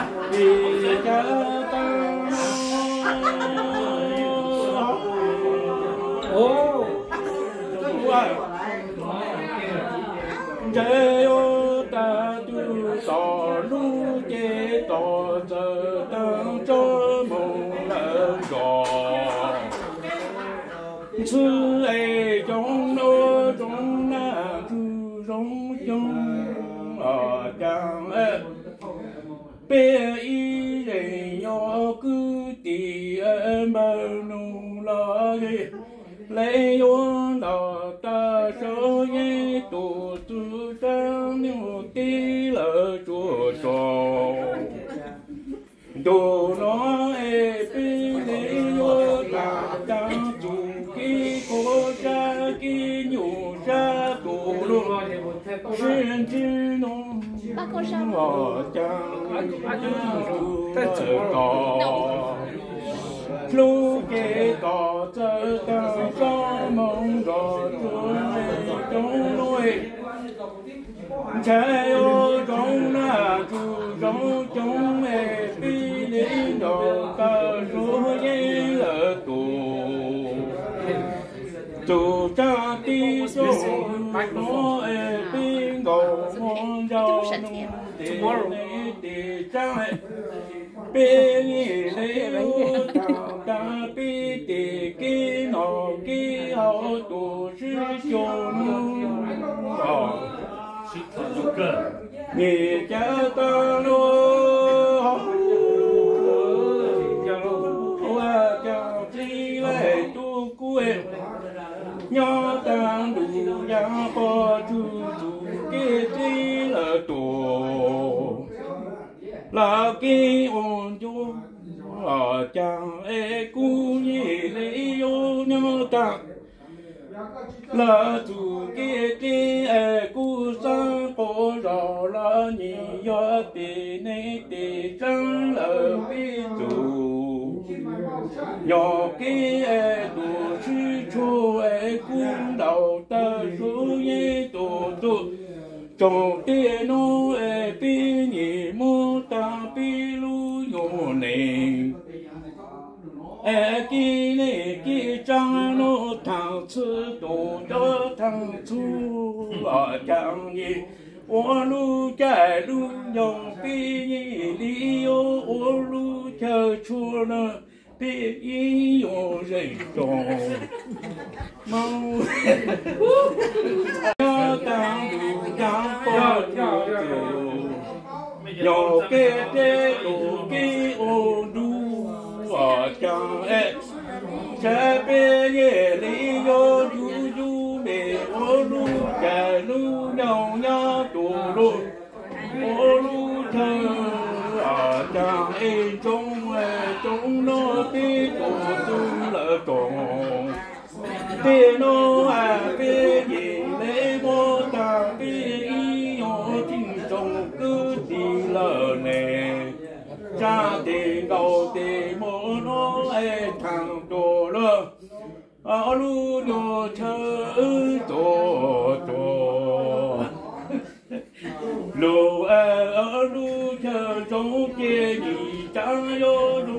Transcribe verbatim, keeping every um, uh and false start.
vì cha ta ô chế ô ta tu tỏ lu chế tỏ giờ tăng cho mong lần gò sư ấy trong nô trong na tu trong trong ở trang ấy bé y rể nhỏ cứ tì em bao nụ lo gì lấy yon đò ta số ye tu tu trang nhiều tí lỡ chùa trò đồ nó e pi lấy yon là trang chủ ki cô cha ki nhủ cha tu luôn xin chi nông ở trang tu có lu kế có giờ ta cho mong rõ chuông trong nuôi trái ô trong là chu trong trong mẹ phi đến đó ta số ye là tu tu cha ti số nó e phi ngầu ngon rau để để cha bên lấy lúa thảo ta bi để cái nọ cái hậu tổ sư cho nó nghề cha ta lo hoa chào chi lại tu quê nhỏ ta đủ giá có chú chú cái chi là tổ là cái ôn chú ở chàng e cu nhị lấy ô nhau ta là chủ cái cái e cu sang cổ rõ là nhị yo tì này tì trăng là cái chủ nhỏ cái e tu sư chu e cung đầu ta số ye tu tu trong tiền nó e pi nhị mô ta pi lu yo này e ki này ki trang nó thằng sư tổ cho thằng su ở chẳng gì ô lu chạy lu nhong pi nhị đi ô ô lu chờ chua nó pi y yo dây tròn mau cho ta đủ giá có nhỏ cái tê đủ cái ô đu ở trong ấy cha bê ye lý yo du du bê ô lu cha lu nhau nhau tụ lu ô lu thơ ở trong ấy trong ấy trong nó tí tụ tu lỡ tròn tí nó à bê ye lễ vô ta bê y yo chính trong cứ tì lỡ nè cha tì cầu tì mô nó e thằng tổ lơ ở lu nhô chơ tổ tổ lu e ở lu chơ trong kia nhị cha yo lu